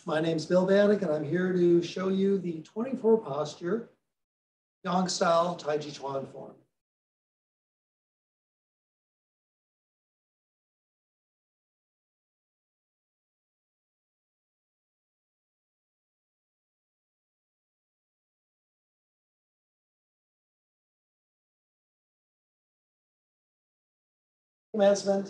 My name's Bill Banick, and I'm here to show you the 24 posture Yang style Taijiquan form. Commencement.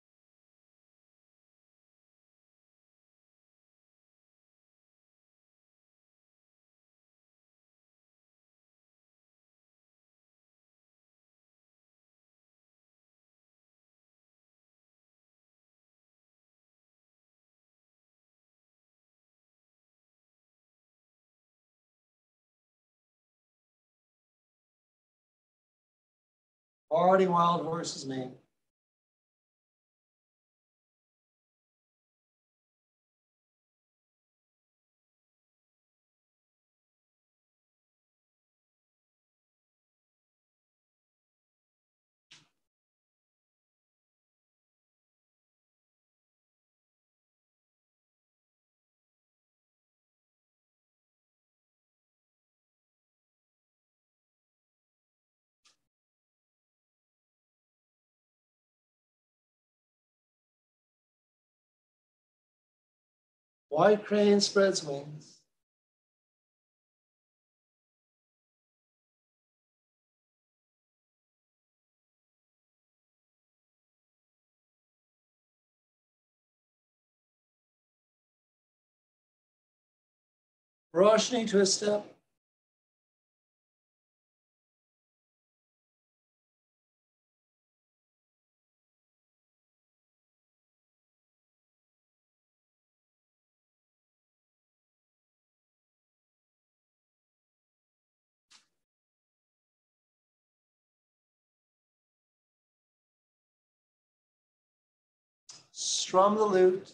Already wild horse's mane. White crane spreads wings. Roshni twist step. Strum the lute.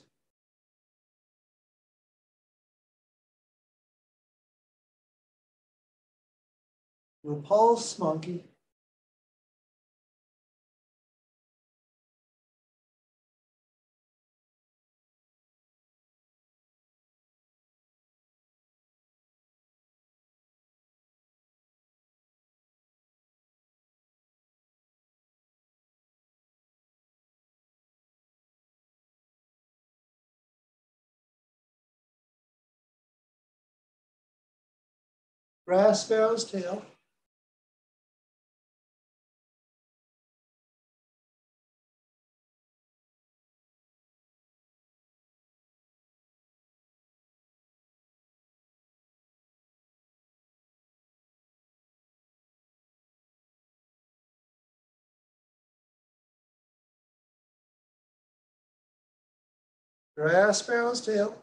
Repulse monkey. Grass sparrow's tail. Grass sparrow's tail.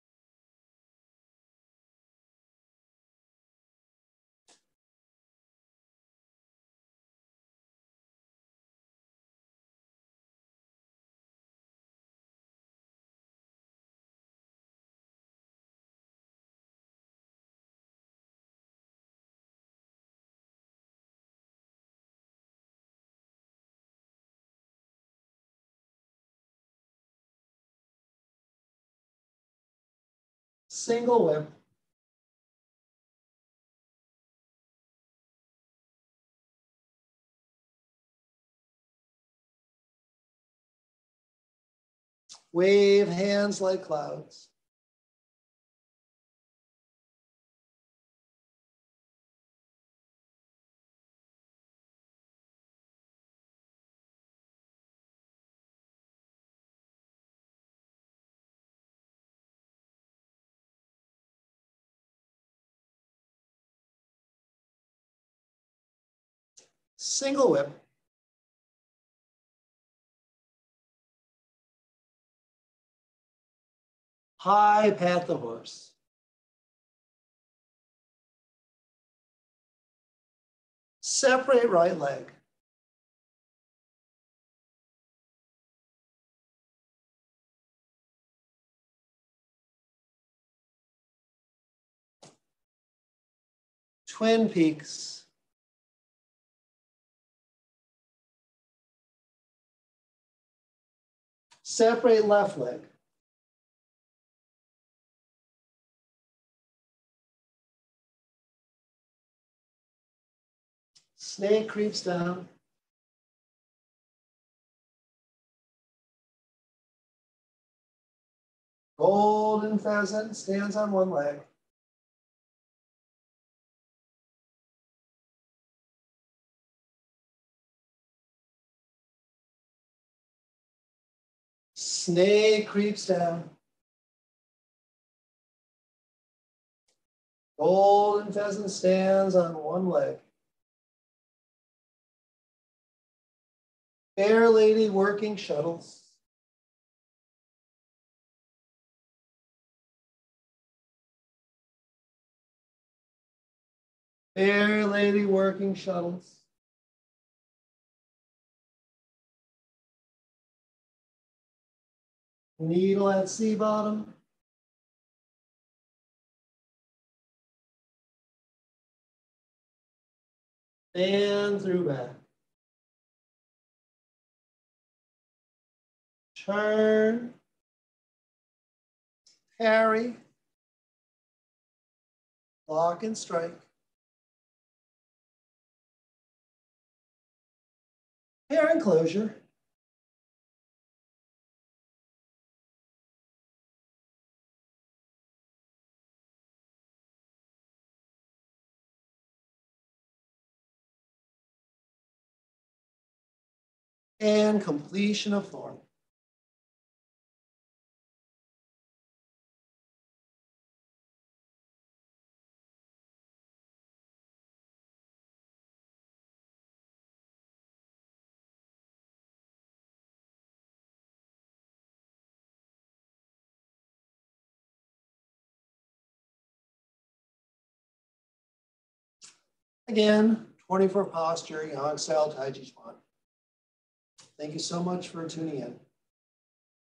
Single whip. Wave hands like clouds. Single whip. High pat the horse. Separate right leg. Twin peaks. Separate left leg. Snake creeps down. Golden pheasant stands on one leg. Snake creeps down. Golden pheasant stands on one leg. Fair lady working shuttles. Fair lady working shuttles. Needle at sea bottom. And through back. Turn. Parry. Lock and strike. Pair and closure. And completion of form. Again, 24 posture, Yang style Taijiquan. Thank you so much for tuning in.